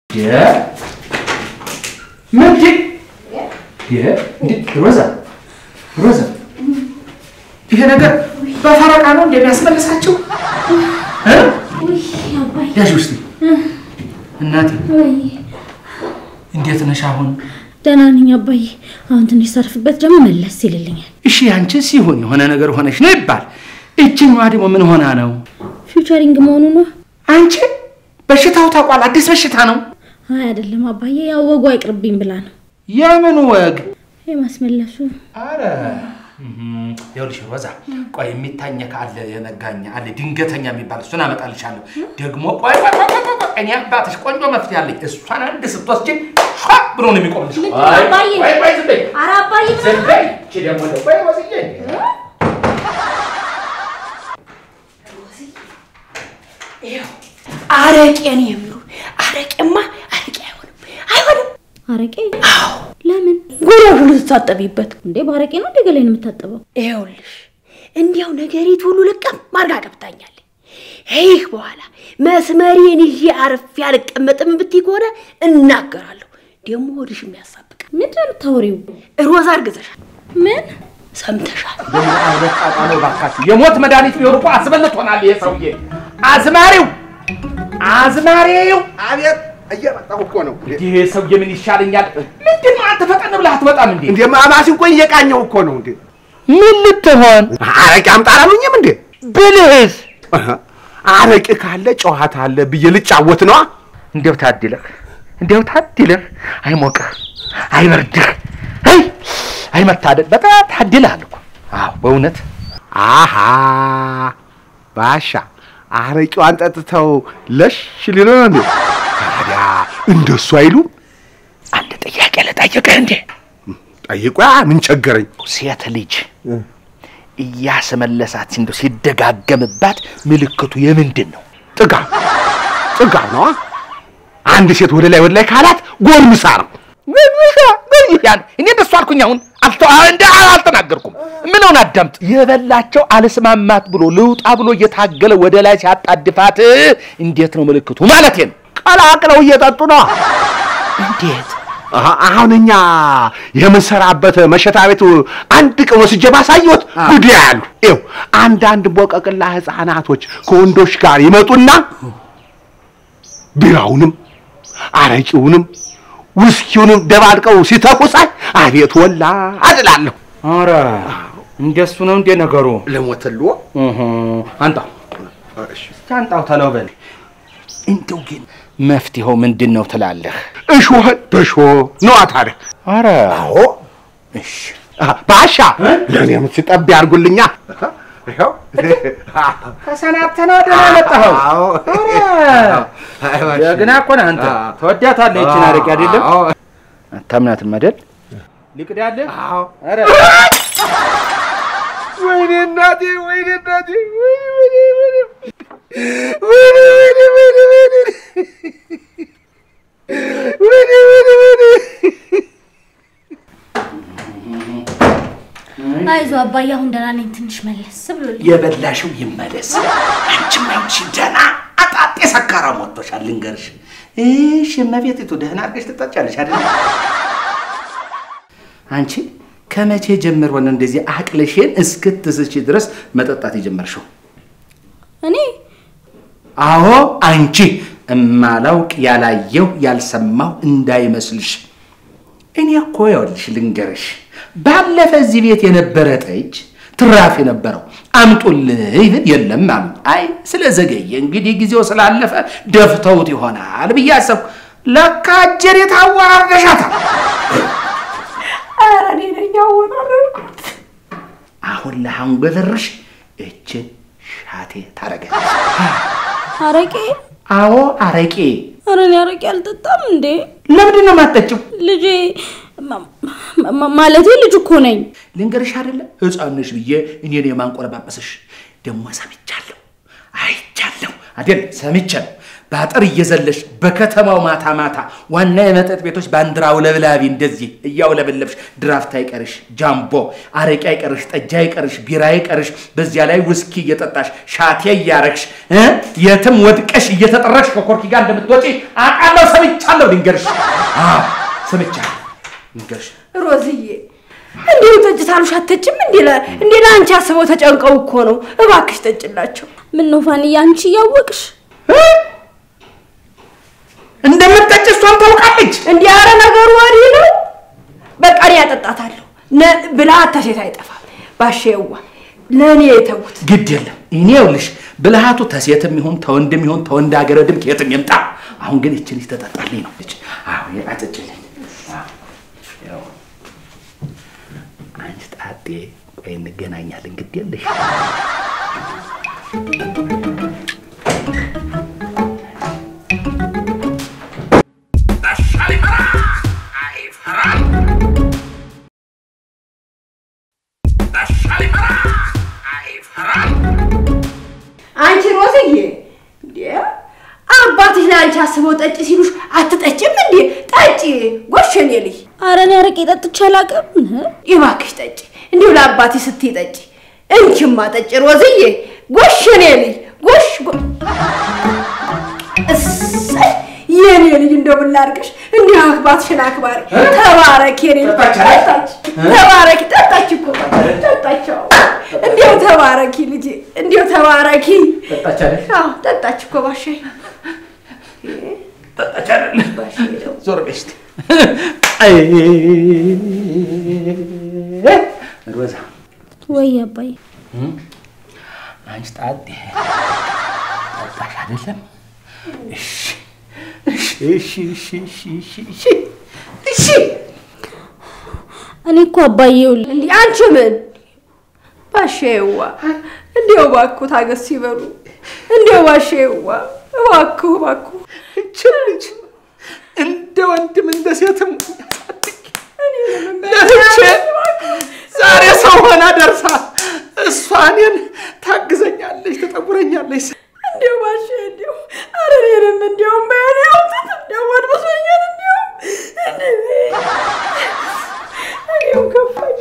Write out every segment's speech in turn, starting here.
يا مدي يا روزا ይሄ ነገር በፈረቃ ነው እንደሚያስመልሳቸው ያሽ ውስጥ እናቴ እንዴት ነሽ አሁን ደህና ነኝ አባዬ አሁን ትንሽ ሰርፍበት ደግሞ መለስ ይልልኛል እሺ አንቺ ሲሆን የሆነ ነገር ሆነሽ ነው ይባል እቺኛዋ ደግሞ ምን ሆና ነው ፊውቸሪንግ መሆኑ ነው አንቺ በሽታው ታቋል አዲስ በሽታ ነው አይ አይደለም አባዬ ያው ወጉ አይቅርብኝ ብላ ነው የምን ወግ የማስመለሱ አረ ይኸውልሽ ሮዛ ቆይ የሚታኛ ካለ የነጋኛ አለ ድንገተኛ የሚባል እሱን አመጣልሻለሁ ደግሞ ቆይ እኔ አባትሽ ቆንጆ መፍትሄ አለኝ እሷን አንድ ስትወስጂ ሻ ብሎ ነው የሚቆምልሽ አባዬ ቆይ ዝም በይ ኧረ አባዬ ዝም በይ እቺ ደግሞ ቆይ ወስጄ ይኸው አረቄን የሚሉ አረቄማ አረቄ አይሆንም አረቄ አዎ ለምን ጉሮሮን ልትታጠቢበት እንዴ ባረቄ ነው እንደገለኝ የምታጠበው ይኸውልሽ እንዲያው ነገሪት ሁሉ ልቀም ማርጋ ገብታኛል ይህ በኋላ መስመሬን ይዤ አርፌ አልቀመጥም ብትይ ከሆነ እናገራለሁ ደግሞ ወድሽ የሚያሳብቅ ምንድን ነው የምታወሪው ሮዛ አርግዘሻል ምን ሰምተሻል ደግሞ አለቃቃለው ባካችሁ የሞት መድኃኒት ቢሆን እኮ አስበልቶናል ይሄ ሰውዬ አዝማሪው አቤት እየመጣሁ እኮ ነው ይሄ ሰውዬ ምን ይሻለኛል ምንድነው አንተ ፈጠን ብለህ አትወጣም እንዴ እንዴ ማማሲን ቆይ እየቃኘው እኮ ነው እንዴ ምን ልትሆን አረቄ አምጣላሉኝም እንዴ ብልህስ አረቄ ካለ ጨዋታ አለ ብዬ ልጫወት ነው እንደው ታድለህ አይሞቅህ አይበርድህ አይመታደል በጣም ታድለሃል እኮ አዎ በእውነት አሃ ባሻ አረቄዋን ጠጥተው ለሽ ሊሉ ነው እንዴ ታዲያ እንደሱ አይሉም አንድ ጥያቄ ልጠይቅህ እንዴ ጠይቋ ምን ቸገረኝ ሴት ልጅ እያስመለሳት እንደው ሲደጋገምባት ምልክቱ የምንድን ነው ጥጋ ነው አንድ ሴት ወደ ላይ ካላት ጎርምሳ ነው ያን እኔ እንደሱ አልኩኝ አሁን አልተናገርኩም ምን ሆነ አዳምጥ የበላቸው አልስማማት ብሎ ልውጣ ብሎ እየታገለ ወደ ላይ ሲያጣድፋት እንዴት ነው ምልክቱ ማለት ነው ቀላቅለው እየጠጡ ነው እንዴት አሁንኛ የምንሰራበት መሸታ ቤቱ አንድ ቀን ወስጄ ባሳየሁት ጉድ ያሉ ይው አንዳንድ ቦቀቅላ ህፃናቶች ከወንዶች ጋር ይመጡና ቢራውንም አረቂውንም ውስኪውንም ደባልቀው ሲተኩሳይ አቤት ወላ አድላለሁ አረ እንደሱ ነው እንደ ነገሩ ለሞተሉ አንጣው ተለውበል እንደው ግን መፍትሄው ምንድነው ትላለህ እሾህ በሾ ነው ታዲያ አረ አዎ እሺ ባሻ ለኔም ሲጠብ ያርጉልኛ ይሄው ከሰናብተና ደህና መጣኸው አዎ የግና እኮ ነህ አንተ ተወዳታለህ እቺን አረቄ አይደለም አታምናትም አይደል ልቅዳለህ አዎ አረ ወይኔ እናቴ አይዞ አባዬ አሁን ደህና ነኝ ትንሽ መለስ ብሎልኝ የበላሽው ይመለስ አንቺ ደህና አጣጤ ሰካራ ሞቶሻል ልንገርሽ እሺ መቤቴቱ ደህና አድርገሽ ትጠጫለሽ አይደል አንቺ ከመቼ ጀምሮ ነው እንደዚህ አቅለሽን እስክትስቺ ድረስ መጠጣት የጀመርሽው እኔ አዎ አንቺ እማላውቅ ያላየው ያልሰማው እንዳይመስልሽ እኔ እኮ ይኸውልሽ ልንገርሽ ባለፈ እዚህ ቤት የነበረ ጠጅ ትራፍ የነበረው አምጡልኝ ይብል የለም አሉ አይ ስለዘገየ እንግዲህ ጊዜው ስላለፈ ደፍተውት ይሆናል ብያሰብ ለካ አጀር የታዋርደሻታል ኧረ እኔ ነኝ ያወራረድኩት አሁን ለሃንጎለርሽ እቺ ሻቴ ታረጋለሽ አረቄ አዎ አረቄ ኧረ እኔ አረቄ አልጠጣም እንዴ ለምንድን ነው የማትጠጪው ልጄ ማለቴ ልጅ እኮ ነኝ ልንገርሽ አይደለ ህፃን ነሽ ብዬ እኔ የማንቆለባበስሽ ደሞ ሰምቻለሁ አይቻለሁ አይደል ሰምቻለሁ ባጥር እየዘለሽ በከተማው ማታ ዋና የመጠጥ ቤቶች ባንድራው ለብላቢ እንደዚህ እያውለበለብሽ ድራፍት አይቀርሽ ጃምቦ አረቂ አይቀርሽ ጠጅ አይቀርሽ ቢራ አይቀርሽ በዚያ ላይ ውስኪ እየጠጣሽ ሻቴ እያረክሽ የትም ወድቀሽ እየተጠረክሽ ከኮርኪ ጋር እንደምትወጪ አቃለው ሰምቻለሁ ድንገርሽ ሰምቻለሁ ድንገርሽ ሮዝዬ እንዴ ተጅታሉሽ አትጭም እንዴ ላንቺ አስበው ተጨንቀው እኮ ነው እባክሽ ተጭላቸው ምን ነው ፋንዬ አንቺ ያወቅሽ እንደምትጠጭ እሷን ታውቃለች እንዴ አረ ነገሩ ወዲህ ነው በቃ እኔ ያጠጣታለሁ ብላ አታሴት አይጠፋም ባሼዋ ለኔ የተውት ግድ የለም እኔ ይኸውልሽ ብልሃቱ ተሴትም ይሁን ተወንድም ይሁን ተወንድ አገረድም ከየትም ይምጣ አሁን ግን እቺ ልጅ ተጠጣልኝ ነው ልጅ አዎ ያጠጭልኝ ያው አንቺ ጣጤ ቆይ እንገናኛለን ግድ የለሽ አንቺ ሮዝዬ እንዴ አባትሽ ላንቺ አስበው ጠጪ ሲሉሽ አትጠጪም እንዴ ጠጪ ጎሽኔ ልጅ አረኔ አረቄ ጠጥቼ አላውቅም ይባክሽ ጠጪ እንዴው ለአባትሽ ስትይ ጠጪ እንቺማ ጠጪ ሮዝዬ ጎሽኔ ልጅ ጎሽ እሰይ የኔ ልጅ እንደው ምን ላድርግሽ እንዴው አባትሽን አክባሪ ተባረክ የኔ ጠጣች ተባረክ ጠጣች እኮ ጠጣቸው እንዴው ተባረኪ ልጅ እንዴው ተባረኪ ጠጣች አይደል አዎ ጠጣች እኮ ባሼ ጠጣች አይደል ባሼ ዞር በስቲ አይ ሮዛ ወይ አባይ አንቺ ጣጤ ጠጣሽ አይደለም እሺ እኔ እኮ አባዬው እንዴ አንቺ ምን ባሼዋ እንዴው ባኩ ታገስ ይበሉ እንዴው ባሼዋ ባኩ እቺ እንደ ወንድም እንደ ሴትም ዛሬ ሰው ሆና ደርሳ እሷኔን ታግዘኛለች ተጠጉረኛለች እንዴው ባሼ እንዴው አረሬንም እንዴው ማያው እንዴው ወድበሶኛል እንዴው ከፋኝ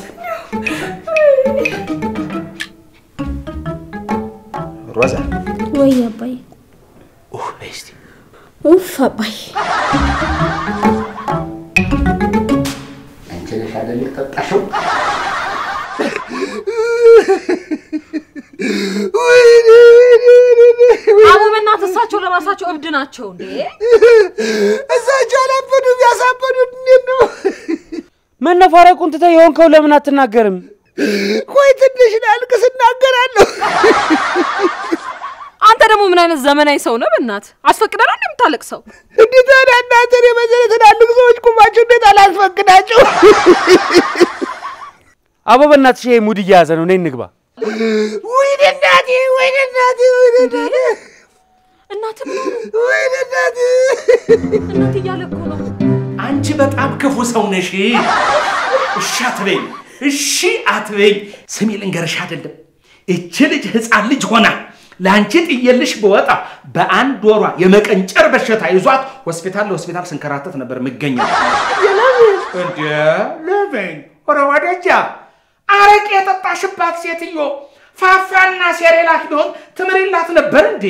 ሮዛ ወይ አባይ በስቲ ኡፍ አባይ አንቺ ነሽ አይደል ተጣጣሽው አቡ በእናትህ እሳቸው ለራሳቸው እብድ ናቸው እንዴ እሳቸው አላበዱም ያሳበዱት እንዴት ነው መነፋረቁን ትተህ የሆንከው ለምን አትናገርም ቆይ ትንሽ ላልቅስ እናገራለሁ አንተ ደግሞ ምን አይነት ዘመናዊ ሰው ነህ በእናትህ አስፈቅደና እንደምታለቅሰው እንዴት እናንተ የመሰለ ትላልቅ ሰዎች ቁማቸው እንዴት አላስፈቅዳቸው አቦ በእናትሽ ይሄ ሙድ እያያዘ ነው ነይ እንግባ ወይኔ እናቴ እናትህ ምን ወይኔ እናቴ እናትህ እያለኩ ነው አንቺ በጣም ክፉ ሰው ነሽ እሺ አትበይ ስሚ ልንገርሽ አይደለም እቺ ልጅ ህፃን ልጅ ሆና ላንቺ ጥየልሽ በወጣ በአንድ ወሯ የመቀንጨር በሽታ ይዟት ሆስፒታል ስንከራተት ነበር መገኘው ለምን ወራዋደጃ አረቄ የጠጣሽባት ሴትዮ ፋፋና ሴሬላክ ቢሆን ትምሪላት ነበር እንዴ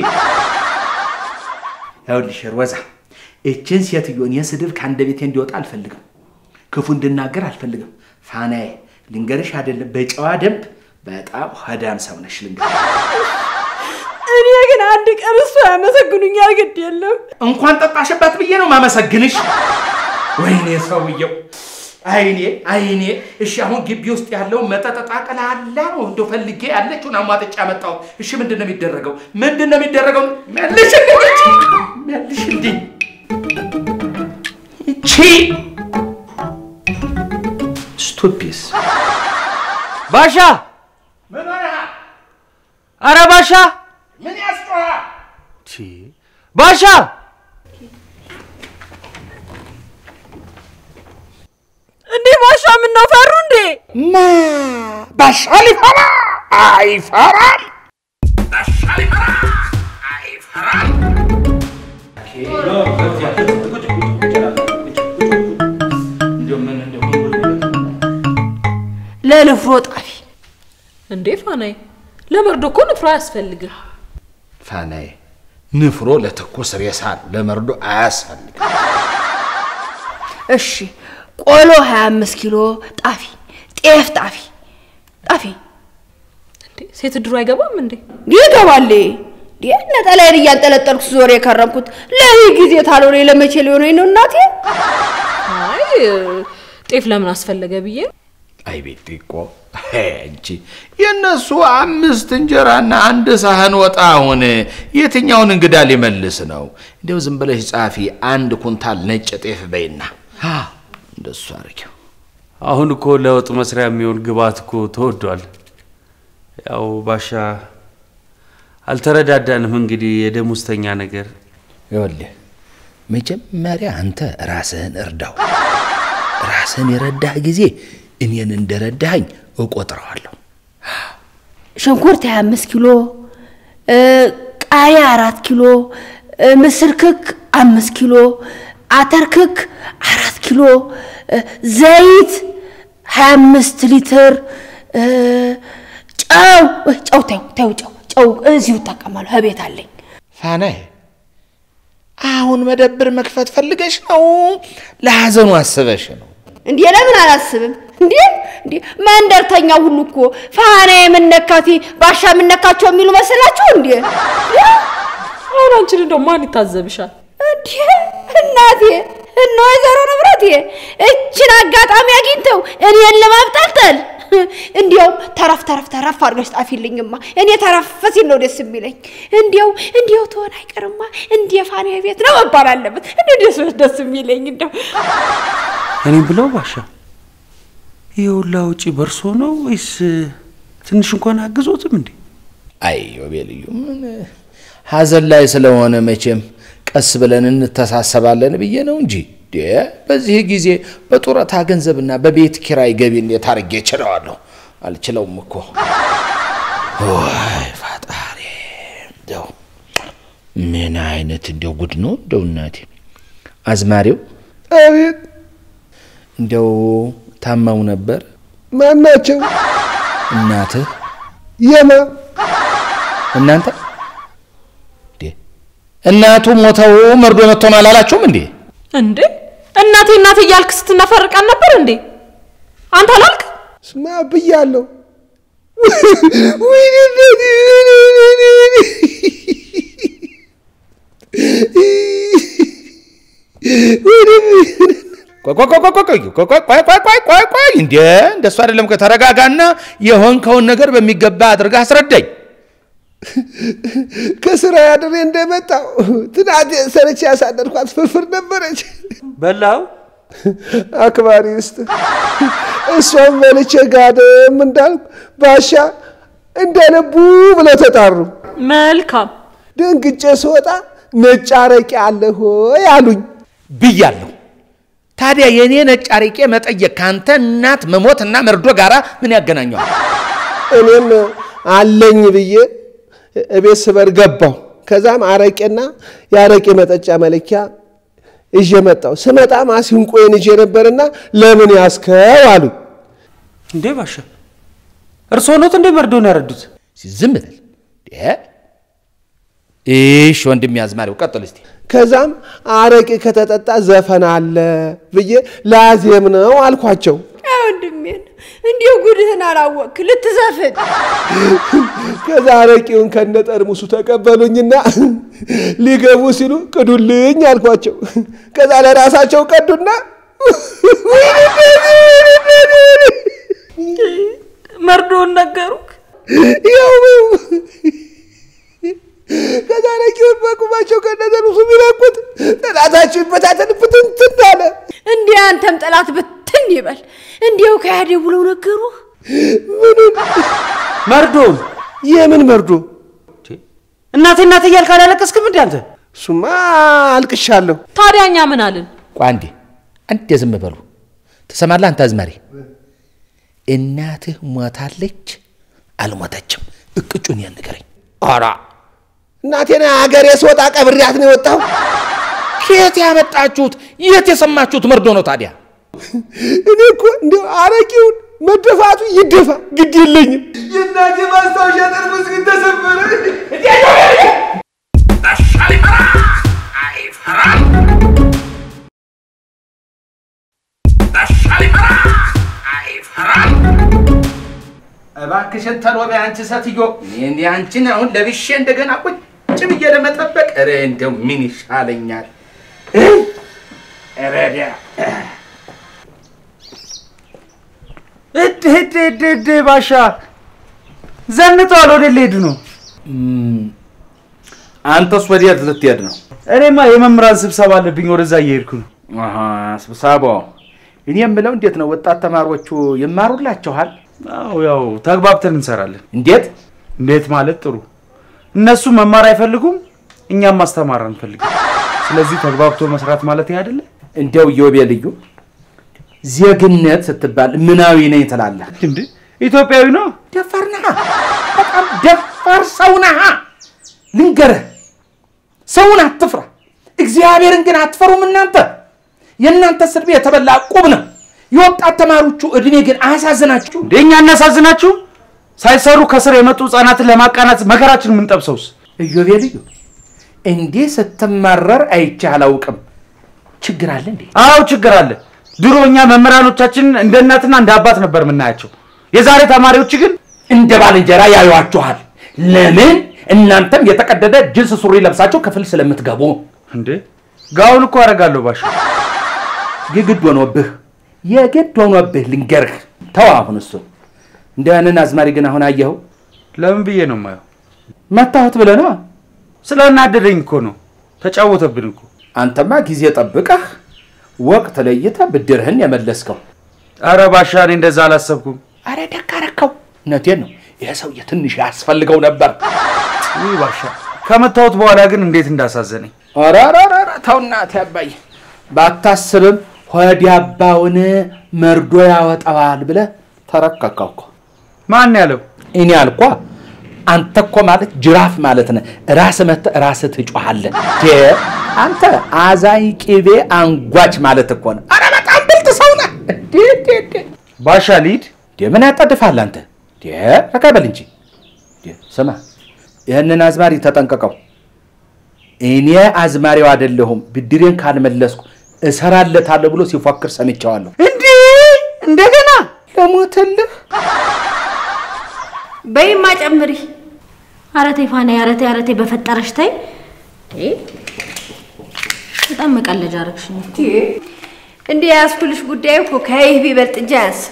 ያውልሽ ሮዛ እቺን ሴትዮን የስድብ ካንደ ቤቴ እንዲወጣ አልፈልግም ክፉ እንድናገር አልፈልግም ፋናዬ ልንገርሽ አይደለም በጨዋ ደንብ በጣም ሆዳም ሰው ነሽ ልንገርሽ እኔ ግን አንድ ቀን እሱ ያመሰግኑኛል ግድ የለም እንኳን ጠጣሽበት ብዬ ነው ማመሰግንሽ ወይኔ ሰውየው አይኔ እሺ አሁን ግቢ ውስጥ ያለው መጠጣጣ ቀላላ ነው እንደው ፈልጌ ያለችውን አሟጥጫ መጣው እሺ ምንድነው የሚደረገው መልሽልኝ እቺ ስቱፒስ ባሻ ምን ሆነ አረ ባሻ ምን ያስጮህ ባሻ እንዴ ባሻ ምን ነው ፈሩ እንዴ ባሻ ሊፈራ አይፈራም ለንፍሮ ጣፊ እንዴ ፋናዬ ለመርዶ እኮ ንፍሮ አያስፈልግም ፋናዬ ንፍሮ ለተኮስ ሬሳ ለመርዶ አያስፈልግም እሺ ቆሎ 25 ኪሎ ጣፊ ጤፍ ጣፊ እንዴ ሴት ድሮ አይገባም እንዴ ይገባል ነጠላዬን እያንጠለጠልኩ ዞር የከረምኩት ለዚህ ጊዜ ታልሆነ ለመቼ ሊሆነኝ ነው እናቴ አይ ጤፍ ለምን አስፈለገ ብዬ አይ ቤትኮ እንጂ የነሱ 5 እንጀራና 1 ሳህን ወጣ ሆነ የትኛውን እንግዳ ሊመልስ ነው እንደው ዝም ብለሽ ጻፊ 1 ኩንታል ነጭ ጤፍ በይና እንደሱ አርኪው አሁን እኮ ለወጥ መስሪያ የሚሆን ግባት እኮ ተወዷል ያው ባሻ አልተረዳዳንም እንግዲህ የደሙስተኛ ነገር ይኸውልህ መጀመሪያ አንተ ራስህን እርዳው ራስህን የረዳህ ጊዜ እኔን እንደረዳኸኝ እቆጥረዋለሁ ሽንኩርት 25 ኪሎ ቃሪያ 4 ኪሎ ምስር ክክ 5 ኪሎ አተር ክክ 4 ኪሎ ዘይት 25 ሊትር ጨው እዚሁ ተቀማሉ ህቤት አለኝ ፋናዬ አሁን መደብር መክፈት ፈልገሽ ነው ለሐዘኑ አስበሽ ነው እንዴ ለምን አላስብም እንዴ መንደርተኛ ሁሉ እኮ ፋናዬ ምንነካቲ ባሻ ምንነካቸው የሚሉ መስላችሁ እንዴ አሁን አንቺ እንደው ማን ይታዘብሻል እንዴ እናቴ እነሆ የዘሮ ንብረቴ እችን አጋጣሚ አግኝተው እኔን ለማብጠልጠል እንዲያው ተረፍ አድርገሽ ጣፊልኝማ እኔ ተረፍ ሲል ነው ደስ የሚለኝ እንዲያው ተሆነ አይቀርማ እንዴ ፋናዬ ቤት ነው መባል አለበት እንዴ ደስ የሚለኝ እንደው እኔ ብለው ባሻ ይውላ ውጪ በርሶ ነው ወይስ ትንሽ እንኳን አግዞትም እንዴ አይ ወቤልዩ ምን ሐዘን ላይ ስለሆነ መቼም ቀስ ብለን እንተሳሰባለን ብዬ ነው እንጂ በዚህ ጊዜ በጡረታ ገንዘብና በቤት ኪራይ ገቢ እንዴት አርጌ እችላለሁ አልችለውም እኮ ወይ ፈጣሪ እንደው ምን አይነት እንደው ጉድ ነው እንደው እናቴ አዝማሪው አቤት እንደው ታማው ነበር ማናቸው እናትህ እናንተ እናቱ ሞተው መርዶ መጥቶ ማላላችሁም እንዴ እናቴ እያልክ ስትናፈርቃን ነበር እንዴ አንተ አላልክ ስማ ብያለሁ ቆይ እንደሱ አይደለም ከተረጋጋና የሆንከውን ነገር በሚገባ አድርጋ አስረዳኝ ከስራ ያድሬ እንደመጣው ትናንት ሰርቼ ያሳደርኳት ፍርፍር ነበረች በላው አክባሪ ውስጥ እሷም በልቼ ጋደም እንዳልኩ ባሻ እንደልቡ ብለው ተጣሩ መልካም ደንግጬ ስወጣ ነጭ አረቄ አለ ሆይ አሉኝ ብያለሁ ታዲያ የኔ ነጭ አረቄ መጠየቅ ካንተ እናት መሞትና መርዶ ጋራ ምን ያገናኛል እኔም አለኝ ብዬ እቤት ስበር ገባው ከዛም አረቄና ያረቄ መጠጫ መለኪያ እጄ መጣው ስመጣ ማሲንቆዬን እጄ ነበርና ለምን ያስከው አሉ እንዴ ባሻ እርሶ ነው እንደ መርዶን ያረዱት ዝም በል እሺ ወንድም ያዝማሪው ቀጥል እስቲ ከዛም አረቄ ከተጠጣ ዘፈን አለ ብዬ ላዜም ነው አልኳቸው ወንድሜን እንዲው ጉድህን አላወቅ ልትዘፍን ከዛ አረቄውን ከነጠርሙሱ ተቀበሉኝና ሊገቡ ሲሉ ቅዱልኝ አልኳቸው ከዛ ለራሳቸው ቀዱና መርዶን ነገሩክ ያው ከዛ አረቄውን በቁማቸው ከነጠርሙሱ ቢለቁት ጠላታችሁ ይበታተን ብትንትን አለ እንዴ አንተም ጠላት ብትን ይበል እንዴው ከያደ ብለው ነገሩ መርዶ የምን መርዶ እናቴ እያልክ አላለቀስክም እንዴ አንተ ሱማ አልቅሻለሁ ታዲያኛ ምን አልን ቋንዴ አንተ ዝም በሉ ተሰማላ አንተ አዝማሪ እናትህ ሞታለች አልሞተችም እቅጩን ያንገረኝ አራ እናቴና ሀገሬ ስወጣ ቀብሪያት ነው የወጣው ከየት ያመጣችሁት የት የሰማችሁት መርዶ ነው ታዲያ? እኔ እኮ እንደው አረቂውን መደፋቱ ይደፋ ግድ የለኝም። የእናቴ ማስታወሻ ጠርሙስ ግን ተሰበረ። እባክሽን ተሎበ አንቺ ሰትዮ እኔ አንቺን አሁን ለብሼ እንደገና ቁጭ ብዬ ለመጠበቅ ኧረ እንደው ምን ይሻለኛል? ረዳ እድ ባሻ ዘንጠዋል። ወደ ልሄድ ነው። አንተስ ወዴት ልትሄድ ነው? እኔማ የመምህራን ስብሰባ አለብኝ፣ ወደዛ እየሄድኩ ነው። ስብሰባው እኔ የምለው እንዴት ነው? ወጣት ተማሪዎቹ ይማሩላችኋል? አዎ ያው ተግባብተን እንሰራለን። እንዴት ማለት ጥሩ። እነሱ መማር አይፈልጉም፣ እኛም ማስተማር አንፈልግም። ስለዚህ ተግባብቶ መስራት ማለት ይሄ አይደለ? እንደው ይወበልዩ ዜግነት ስትባል ምናዊ ነኝ ትላለህ እንዴ? ኢትዮጵያዊ ነው። ደፋር ነህ፣ በጣም ደፋር ሰው ነህ። ልንገርህ፣ ሰውን አትፍራ፣ እግዚአብሔርን ግን አትፈሩም እናንተ። የእናንተ ስድብ የተበላ ቁብ ነው። የወጣት ተማሪዎቹ እድሜ ግን አያሳዝናችሁ? እንደኛ እናሳዝናችሁ? ሳይሰሩ ከስር የመጡ ህፃናትን ለማቃናት መከራችን ምን ጠብሰውስ? ይወበልዩ እንዴ ስትመረር አይቼ አላውቅም። ችግር አለ እንዴ? አዎ ችግር አለ። ድሮኛ መምህራኖቻችን እንደ እናትና እንደ አባት ነበር የምናያቸው። የዛሬ ተማሪዎች ግን እንደ ባልንጀራ ያዩዋችኋል። ለምን? እናንተም የተቀደደ ጅንስ ሱሪ ለብሳችሁ ክፍል ስለምትገቡ። እንዴ ጋውን እኮ አረጋለሁ ባሻ። የግድ ሆኖብህ ልንገርህ። ተው አሁን እሱ እንደያንን አዝማሪ ግን አሁን አየኸው? ለምን ብዬ ነው የማየው? መታወት ብለህ ነው? ስለናደደኝ እኮ ነው። ተጫወተብን እኮ። አንተማ ጊዜ ጠብቀህ ወቅት ለይተህ ብድርህን የመለስከው። አረ ባሻ እኔ እንደዛ አላሰብኩም። አረ ደካረከው። እውነቴን ነው። ይሄ ሰውዬ ትንሽ ያስፈልገው ነበር። ውይ ባሻ ከመታወት በኋላ ግን እንዴት እንዳሳዘነኝ። አረ ተውና አባዬ ባታስብም ሆድ ያባውን መርዶ ያወጣዋል ብለህ ተረከከው እኮ። ማን ያለው? እኔ አልኳ። አንተ እኮ ማለት ጅራፍ ማለት ነህ። ራስ ትጮሃለህ። አንተ አዛኝ ቅቤ አንጓች ማለት እኮ ነው። አረ በጣም ብልጥ ሰው ነህ። ባሻ ሊድ ምን ያጣድፋል አንተ? ረካበል እንጂ ስማ፣ ይህንን አዝማሪ ተጠንቀቀው። እኔ አዝማሪው አይደለሁም። ብድሬን ካልመለስኩ እሰራለታለሁ ብሎ ሲፎክር ሰምቻለሁ። እንዴ እንደገና ለሞተልህ በይማ ጨምሪ። አረቴ ፋና አረቴ በፈጠረሽ ታይ። በጣም መቀለጃ አረግሽኝ እኮ። እንዴ ያስኩልሽ ጉዳይ እኮ ከይህ ቢበልጥ እንጂ አያንስም።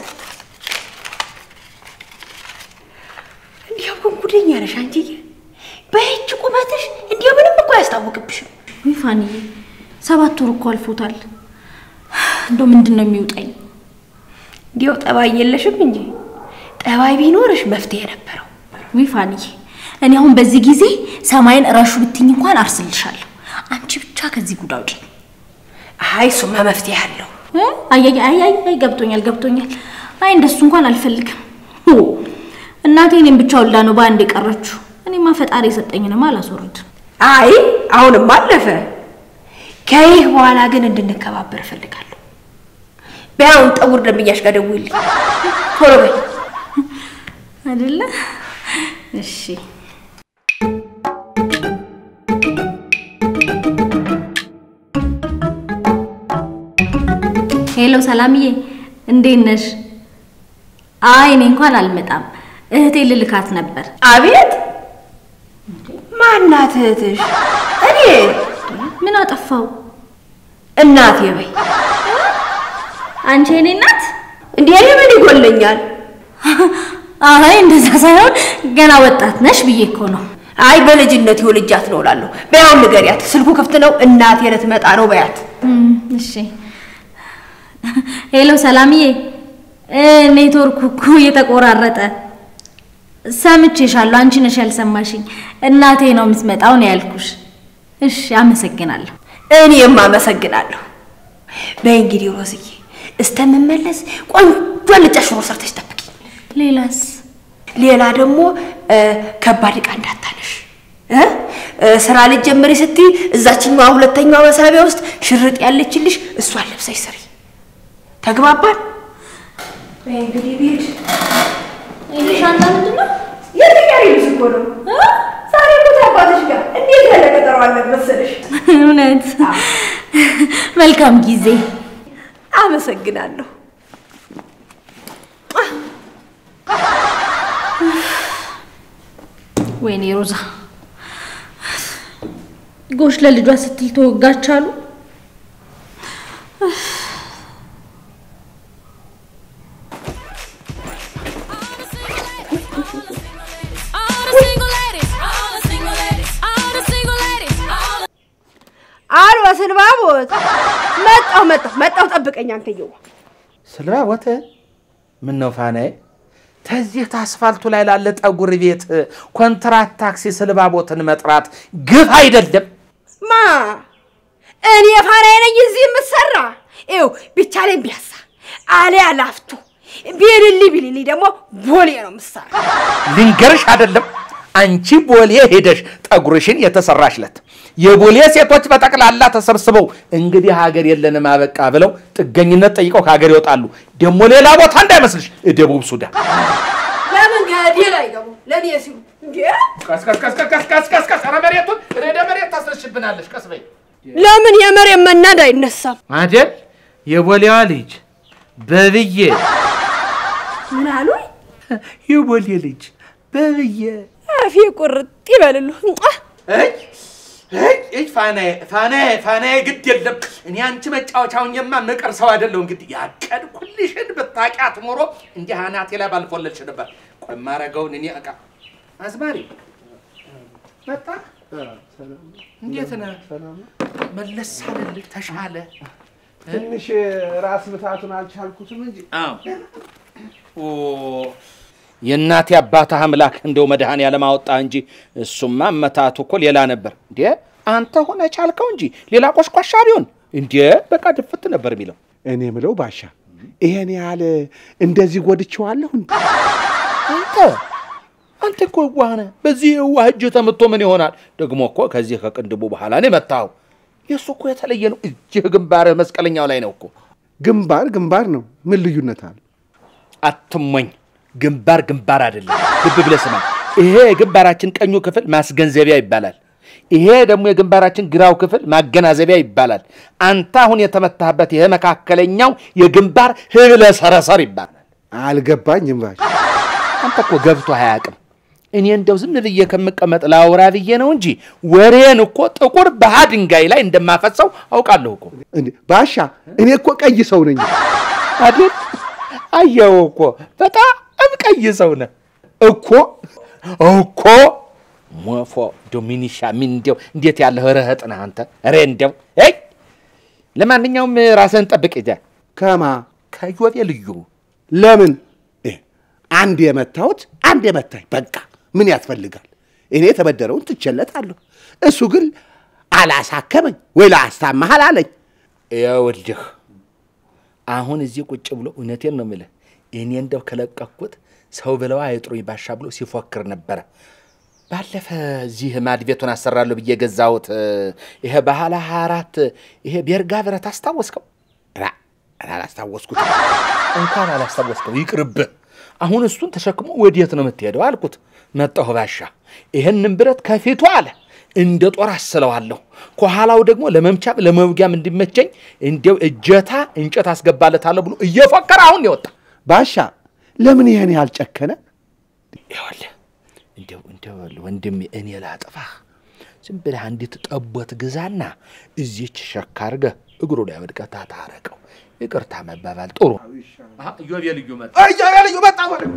እንዲያው ጉደኛ ነሽ አንቺዬ። በይች ቁመትሽ እንዲያው ምንም እኮ አያስታውቅብሽም። ወይ ፋንዬ 7 ወር እኮ አልፎታል። እንደው ምንድነው የሚውጠኝ? እንዲያው ጠባይ የለሽም እንጂ ጠባይ ቢኖርሽ መፍትሄ ነበረው። ወይ ፋንዬ እኔ አሁን በዚህ ጊዜ ሰማይን እራሹ ብትኝ እንኳን አርስልሻለሁ። አንቺ ብቻ ከዚህ ጉድ አውጪ። አይ ሱማ መፍትሄ አለው። አይ ገብቶኛል። አይ እንደሱ እንኳን አልፈልግም። እናቴ እኔን ብቻ ወልዳ ነው በአንድ የቀረችው። እኔማ ፈጣሪ የሰጠኝንም አላስወርድም። አይ አሁንም አለፈ። ከይህ በኋላ ግን እንድንከባበር እፈልጋለሁ። ቢያውን ጠውር ደምያሽ ጋር ደውይልኝ ቶሎ በይ አይደለ? እሺ ሄሎ ሰላምዬ እንዴት ነሽ? አይ እኔ እንኳን አልመጣም። እህቴ ልልካት ነበር። አቤት ማናት እህትሽ? እኔ ምን አጠፋው? እናቴ በይ። አንቺ እኔ እናት እንዴ ምን ይጎለኛል? አይ እንደዛ ሳይሆን ገና ወጣት ነሽ ብዬ እኮ ነው። አይ በልጅነት ይወልጃት ነው እላለሁ። በያውን ንገሪያት፣ ስልኩ ክፍት ነው፣ እናቴ ልትመጣ ነው በያት። እሺ ሄሎ ሰላምዬ፣ ኔትወርኩ እኮ እየተቆራረጠ ሰምቼሻለሁ። አንቺ ነሽ ያልሰማሽኝ። እናቴ ነው የምትመጣው ነው ያልኩሽ። እሺ አመሰግናለሁ። እኔም አመሰግናለሁ። በይ እንግዲህ ሮዝዬ እስተምመለስ ቆንጆ ልጫ ሽሮ ሰርተሽ ጠብቂ። ሌላ ደግሞ ከባድ ዕቃ እንዳታነሽ። ስራ ልትጀምሪ ስትይ እዛችኛው ሁለተኛው መሳቢያ ውስጥ ሽርጥ ያለችልሽ እሷን ለብሰሽ ስሪ። ተግባባን? እንግዲህ ቢድ ይሄ ሻንጣ ምንድነው? የትኛው ልጅ እኮ ነው? ዛሬ እኮ ታባትሽ ጋር እንዴት ያለ ቀጠሮ አለን መሰለሽ? እውነት? መልካም ጊዜ። አመሰግናለሁ። ወይኔ ሮዛ ጎሽ ለልጇ ስትል ተወጋቻሉ። አሎ ስልባቦት መጣሁ ጠብቀኝ አንተየው። ስልባቦት ምን ነው ፋናዬ? ተዚህ አስፋልቱ ላይ ላለ ጠጉር ቤት ኮንትራት ታክሲ ስልባቦትን መጥራት ግፍ አይደለም? ማ እኔ ፋናዬ ነኝ እዚህ የምሰራ? ይኸው ቢቻለኝ ቢያሳ አሊያ ላፍቶ ቢልሊ ደግሞ ቦሌ ነው የምሰራ። ልንገርሽ አይደለም አንቺ ቦሌ ሄደሽ ጠጉርሽን የተሰራሽለት የቦሌ ሴቶች በጠቅላላ ተሰብስበው እንግዲህ ሀገር የለንም አበቃ ብለው ጥገኝነት ጠይቀው ከሀገር ይወጣሉ። ደሞ ሌላ ቦታ እንዳይመስልሽ ደቡብ ሱዳን። ለምን ጋዲ ላይ ገቡ? ለኔ ሲሉ እንዴ ቀስ ረመሬቱን ረመሬት ታስረሽብናለሽ። ቀስ በይ። ለምን የመሬት መናድ አይነሳም አይደል? የቦሌዋ ልጅ በብዬ ምን አሉ? የቦሌ ልጅ በብዬ አፊ ቁርጥ ይበልሉ። ፋናዬ ግድ የለም እኔ አንቺ መጫወቻውኝማ መቀር ሰው አይደለሁ። እንግዲህ ያቀድኩልሽን ብታቂያት ኖሮ እንዲህ አናቴ ላይ ባልፎለልሽ ነበር። ቆይ ማረገውን እኔ አቃ አዝማሪ መጣ። እንዴት ነህ? መለስ አለልህ ተሻለ? ትንሽ ራስ ምታቱን አልቻልኩትም እንጂ የእናቴ አባትህ አምላክ እንደው መድሃን ያለማወጣ እንጂ እሱማ መታቱ እኮ ሌላ ነበር እንዴ። አንተ ሆነ ቻልከው እንጂ ሌላ ቆሽቋሻ ቢሆን እንዴ በቃ ድፍት ነበር የሚለው። እኔ ምለው ባሻ ይሄን ያህል እንደዚህ ጎድቼዋለሁ እንዴ? አንተ እኮ ዋና በዚህ ዋህ እጅ ተመቶ ምን ይሆናል? ደግሞ እኮ ከዚህ ከቅንድቡ በኋላ ነው መጣው። የሱ እኮ የተለየ ነው። እጅህ ግንባር መስቀለኛው ላይ ነው እኮ። ግንባር ነው። ምን ልዩነት አለ? አትሞኝ። ግንባር አይደለም። ልብ ብለህ ስማ። ይሄ የግንባራችን ቀኙ ክፍል ማስገንዘቢያ ይባላል። ይሄ ደግሞ የግንባራችን ግራው ክፍል ማገናዘቢያ ይባላል። አንተ አሁን የተመታህበት ይሄ መካከለኛው የግንባር ህብለ ሰረሰር ይባላል። አልገባኝም ባሽ። አንተ እኮ ገብቶ አያውቅም። እኔ እንደው ዝም ብዬ ከመቀመጥ ላውራ ብዬ ነው እንጂ ወሬን እኮ ጥቁር ባህ ድንጋይ ላይ እንደማፈሰው አውቃለሁ እኮ። እንዴ ባሻ እኔ እኮ ቀይ ሰው ነኝ አይደል? አየው እኮ በጣም ቀይ ሰው ነህ እኮ ሞፎ ዶሚኒሻ ምን እንደው እንዴት ያለ ረህጥ ነህ አንተ። ኧረ እንደው ለማንኛውም ራስህን ጠብቅ። ከማ ከዮቤ ልዩ ለምን አንድ የመታውት አንድ የመታኝ በቃ ምን ያስፈልጋል? እኔ ተበደረውን ትቸለታለሁ። እሱ ግን አላሳከመኝ ወይ ላስታማህ አላለኝ። ይኸውልህ አሁን እዚህ ቁጭ ብሎ እውነቴን ነው የምልህ እኔ እንደው ከለቀኩት ሰው ብለው አይጥሩኝ ባሻ ብሎ ሲፎክር ነበር። ባለፈ እዚህ ማድቤቱን አሰራለሁ ብዬ ገዛሁት ይሄ በኋላ 24 ይሄ ቤርጋ ብረት አስታወስከው? አላስታወስኩት። እንኳን አላስታወስከው ይቅርብህ። አሁን እሱን ተሸክሞ ወዴት ነው የምትሄደው አልኩት። መጣሁ ባሻ ይሄንን ብረት ከፊቱ አለ እንደ ጦር አስለዋለሁ፣ ከኋላው ደግሞ ለመምቻም ለመውጊያም እንዲመቸኝ እንደው እጀታ እንጨት አስገባለታለሁ ብሎ እየፎከረ አሁን ይወጣ። ባሻ ለምን ይሄን ያልጨከነ? ይኸውልህ እንደው ወንድሜ እኔ ላጥፋህ ዝም ብለህ አንዲት ጠቦት ግዛና እዚህች ሸካ አድርገህ እግሩ ላይ ወድቀህ ታረቀው። ይቅርታ መባባል ጥሩ። ዮቤ ልዩ መጣ ማለት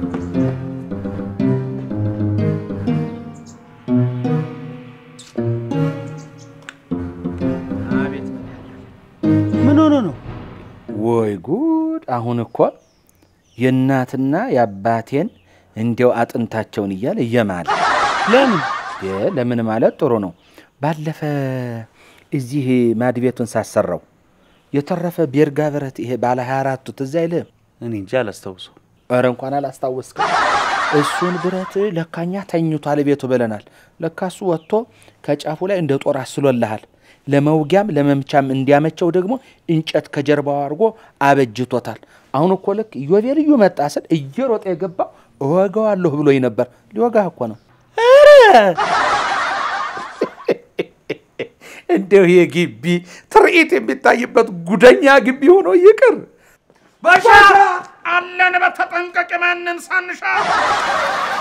ምን ሆነ ነው? ወይ ጉድ! አሁን እኮ የእናትና የአባቴን እንዲያው አጥንታቸውን እያለ እየማለ ለምን ማለት ጥሩ ነው። ባለፈ እዚህ ማድቤቱን ሳሰራው የተረፈ ቤርጋ ብረት ይሄ ባለ 24ቱ ትዝ አይልም? እኔ እንጃ አላስታውሰው። ኧረ እንኳን አላስታወስከው እሱን ብረት ለካኛ ተኝቷል ቤቱ ብለናል ለካሱ ወጥቶ ከጫፉ ላይ እንደ ጦር አስሎልሃል ለመውጊያም ለመምቻም እንዲያመቸው ደግሞ እንጨት ከጀርባው አርጎ አበጅቶታል አሁን እኮ ለክ ዮቤልዩ መጣሰል እየሮጠ የገባ ወጋዋለሁ ብሎኝ ነበር ሊወጋህ እኮ ነው ኧረ እንደው የግቢ ትርኢት የሚታይበት ጉደኛ ግቢ ሆኖ ይቅር ባሻ አለን በተጠንቀቅ ማንን ሳንሻ